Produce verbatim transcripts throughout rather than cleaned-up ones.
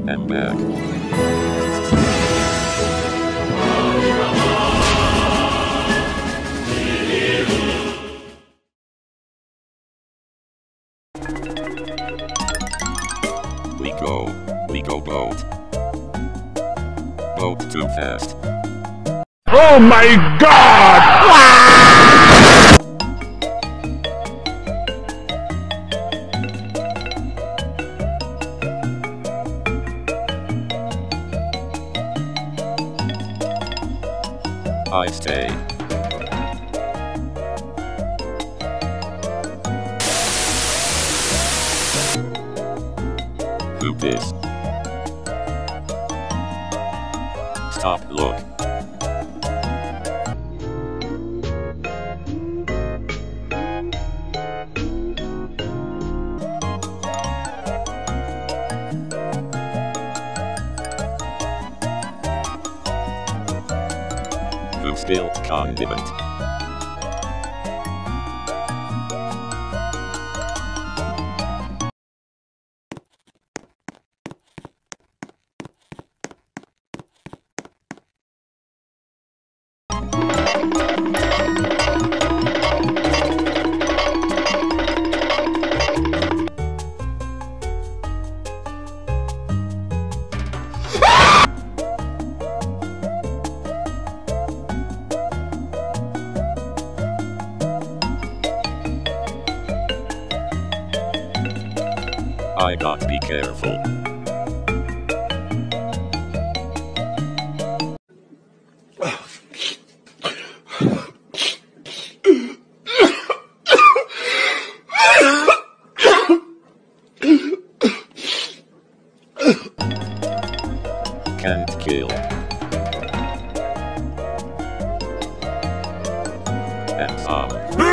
am back. We go. We go boat. Boat too fast. Oh my God! I stay. Who this? Stop, look. Who spilled condiment? I got be careful. Can't kill. And some.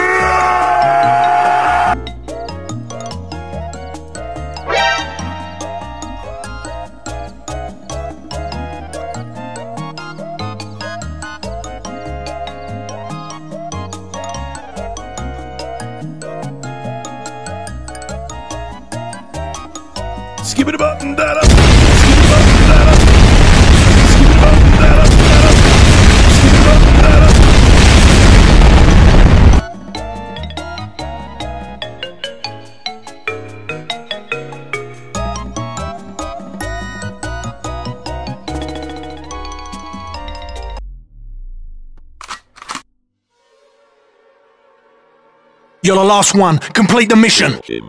Skip it about and that up. Skip it about and that up. Skip it about and that up. Skip it about and that up. You're the last one. Complete the mission. Him.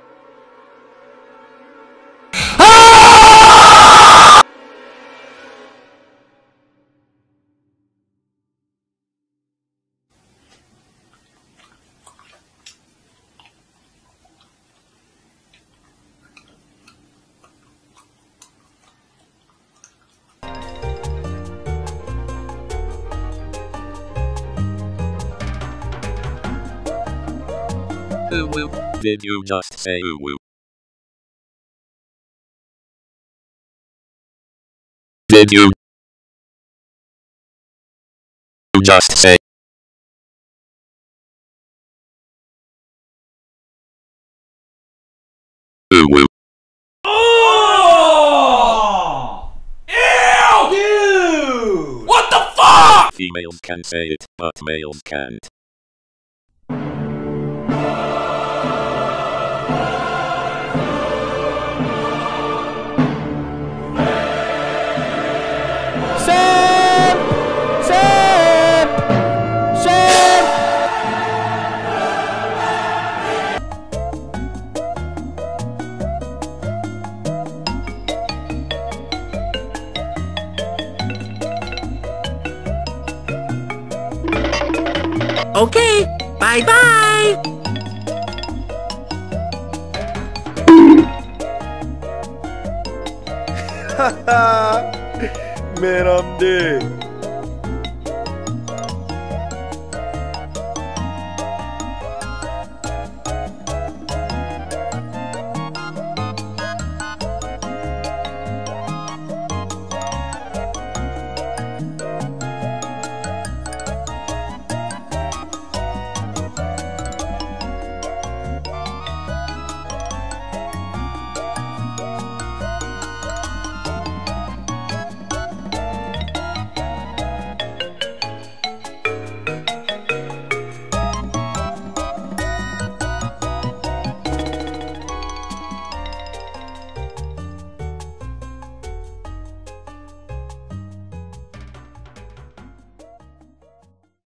Ooh woo. Did you just say ooh woo? Did you just say ooh woo? Oh! Ew! Ew! What the fuck? Females can say it, but males can't. Okay, bye-bye! Man, I'm dead.